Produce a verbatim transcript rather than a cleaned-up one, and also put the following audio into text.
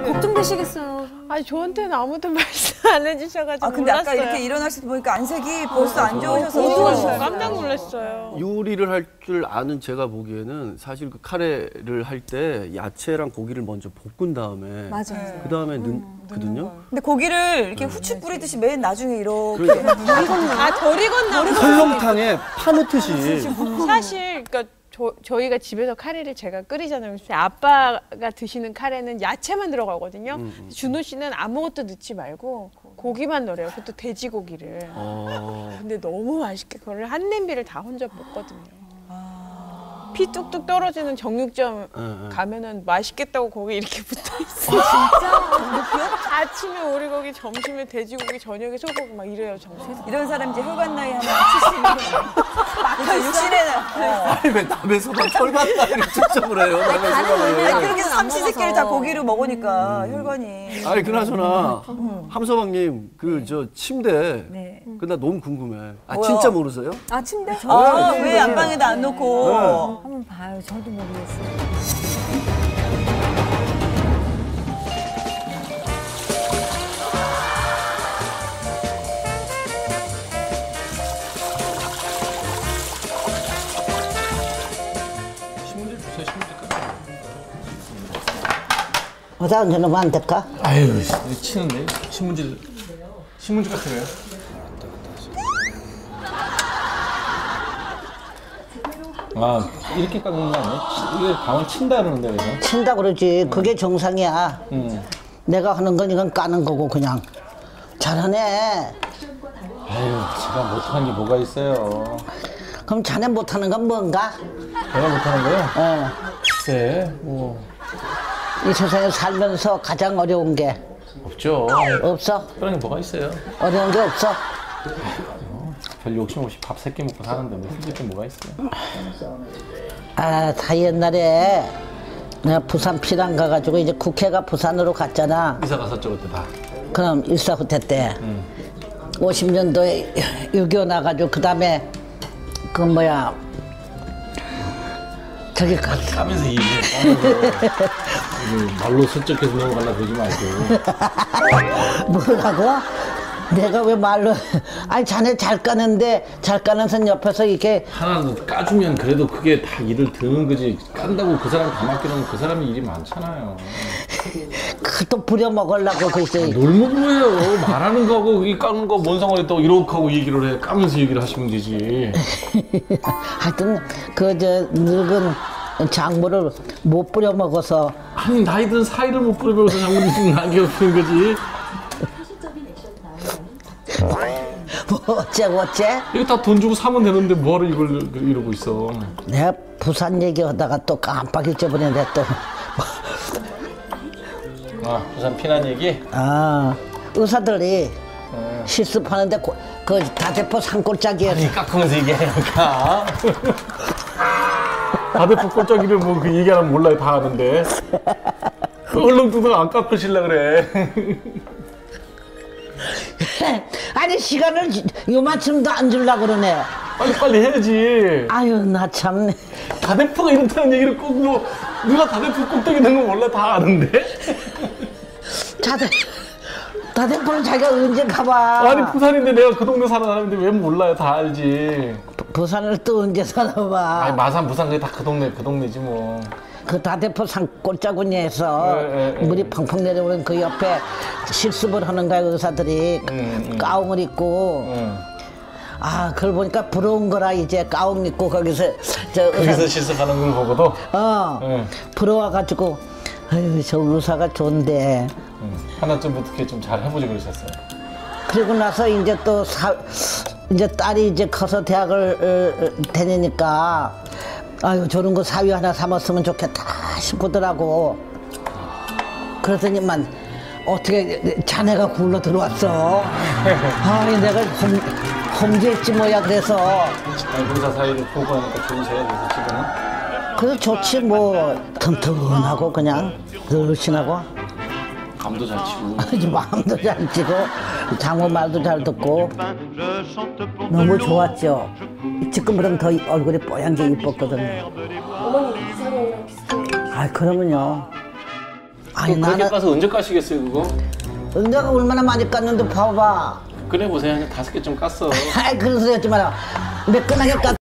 걱정되시겠어요. 아니 저한테는 아무도 말씀 안 해주셔가지고 아 근데 몰랐어요. 아까 이렇게 일어나실 때 보니까 안색이 벌써 안 좋으셔서 어두워서 깜짝 놀랐어요. 요리를 할 줄 아는 제가 보기에는 사실 그 카레를 할 때 야채랑 고기를 먼저 볶은 다음에 맞아요. 그 다음에 넣거든요. 근데 고기를 이렇게 후추 뿌리듯이 맨 나중에 이렇게 그러니까. 아 덜 익었나 보다. 설렁탕에 파 넣듯이. 사실 그러니까 저, 저희가 집에서 카레를 제가 끓이잖아요. 아빠가 드시는 카레는 야채만 들어가거든요. 음, 음. 준호 씨는 아무것도 넣지 말고 고기만 넣어요. 그것도 돼지고기를. 어... 근데 너무 맛있게 그걸 한 냄비를 다 혼자 먹거든요. 피 뚝뚝 떨어지는 정육점 네, 네. 가면은 맛있겠다고 거기 이렇게 붙어 있어요. 진짜? 아침에 오리고기, 점심에 돼지고기, 저녁에 소고기 막 이래요, 정말. 이런 사람 이제 혈관 나이 하면 칠십이면 육십에는 아니 왜 남의 소방 털만 나이를 측정을 해요? 남의 소방을. 그렇게 삼시세끼를 다 고기를 먹으니까 혈관이. 아니 그나저나 함서방님 그 저 침대 네. 그 나 너무 궁금해. 아 뭐야? 진짜 모르세요? 아 침대? 아, 왜 안방에다 안 놓고? 네. 한번 봐요. 저도 모르겠어요. 신문지 주세요, 신문지까지. 어디다 얹어놓으면 안 될까? 아유, 치는데 신문지 신문지 같으네요. 아, 이렇게 깎는 거 아니에요? 이게 방울 친다 그러는데 그래서? 친다 그러지. 그게 정상이야. 음. 내가 하는 건 이건 까는 거고 그냥. 잘하네. 아유, 제가 못하는 게 뭐가 있어요. 그럼 자네 못하는 건 뭔가? 제가 못하는 거요? 어. 글쎄, 뭐 이 세상에 살면서 가장 어려운 게 없죠. 없어? 그런 게 뭐가 있어요? 어려운 게 없어? 별 욕심 없이 밥 세 끼 먹고 사는데 뭐 힘들 게 뭐가 있어요? 아, 다 옛날에 내가 부산 피랑 가가지고 이제 국회가 부산으로 갔잖아. 이사 갔었죠 그때 다. 그럼 일사후퇴 때 음. 오십 년도에 육이오 나가지고 그 다음에 그 뭐야 저기 가. 까면서 얘기해. 까면서. 말로 슬쩍해서 넘어가려 그러지 말고. 뭐라고? 내가 왜 말로 아니 자네 잘 까는데 잘 까는 선 옆에서 이렇게 하나 까주면 그래도 그게 다 일을 드는 거지. 깐다고 그 사람 다 맡겨놓으면 그 사람이 일이 많잖아요. 그또 부려 먹으려고 글쎄. 놀모부예요. 말하는 거하고 이 까는 거 뭔 상관이 또 이렇게 하고 얘기를 해. 까면서 얘기를 하시면 되지. 하여튼 그 저 늙은 작물을 못 부려 먹어서 아니 나이 든 사이를 못 부려먹어서 장군이 지금 나게 부는 거지. 뭐 어째고 어째? 이거 다 돈 주고 사면 되는데 뭐하러 이걸 이러고 있어. 내가 부산 얘기하다가 또 깜빡 잊어버렸네 또. 아 부산 피난 얘기? 아 의사들이 어. 실습하는데 고, 그 다대포 산골짜기에 아니 깎으면서 얘기하니까. 다대포 꼴짜기를 뭐 그 얘기하면 몰라요. 다 아는데. 얼렁뚱땅 안 깎으실라 그래. 아니 시간을 요만큼도 안 주려고 그러네. 빨리 빨리 해야지. 아유 나 참. 다대포가 이렇다는 얘기를 꼭 뭐 누가 다대포 꼭대기 된 거 몰라 다 아는데. 다대 다대포는 자기가 언제 가봐. 아니 부산인데 내가 그 동네 사는 사람인데 왜 몰라요? 다 알지. 부, 부산을 또 언제 살아봐. 아니 마산 부산 그게 다 그 동네 그 동네지 뭐. 그 다대포 산 골짜기에서 에, 에, 에. 물이 펑펑 내려오는 그 옆에 실습을 하는 거야 의사들이. 음, 음. 가ung을 입고. 응. 아 그걸 보니까 부러운 거라 이제 가ung 입고 거기서 저 거기서 의사, 실습하는 걸 보고도. 어 응. 부러워가지고 아유 저 의사가 좋은데. 응. 하나쯤 어떻게 좀 잘 해보지 그러셨어요. 그리고 나서 이제 또 사, 이제 딸이 이제 커서 대학을 어, 다니니까 아유 저런 거 사위 하나 삼았으면 좋겠다 싶더라고. 그러더니만 어떻게 자네가 굴러 들어왔어. 아 내가 홈, 홈즈했지 뭐야. 그래서 아니 공사 사이를 보고 하니까 좋으세요 그래서 지금은? 그래서 좋지 뭐 튼튼하고 그냥 늘씬하고 감도 잘 치고. 마음도 잘 치고 장모 말도 잘 듣고 너무 좋았죠. 지금보다 더 얼굴이 뽀얀 게 이뻤거든요. 어머니 이상형이랑 비슷해요. 아 그러면요. 아 아니 그렇게 나는 까서 언제 까시겠어요 그거? 내가 얼마나 많이 깠는데 봐봐. 그래 보세요 한 다섯 개 좀 깠어. 아이 그런 소리 하지 마라. 매끈하게 깠.